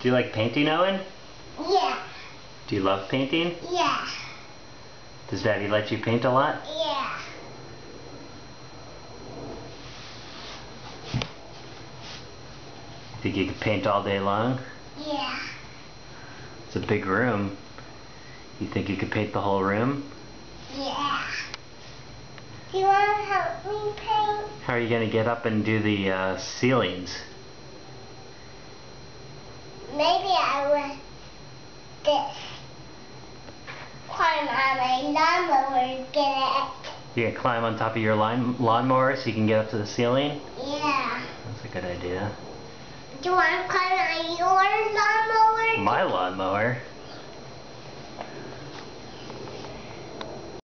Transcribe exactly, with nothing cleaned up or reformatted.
Do you like painting, Owen? Yeah. Do you love painting? Yeah. Does Daddy let you paint a lot? Yeah. Think you could paint all day long? Yeah. It's a big room. You think you could paint the whole room? Yeah. Do you want to help me paint? How are you going to get up and do the uh, ceilings? Maybe I will just climb on my lawnmower and get it. You gonna climb on top of your lawn lawnmower so you can get up to the ceiling? Yeah. That's a good idea. Do you want to climb on your lawnmower? My lawnmower?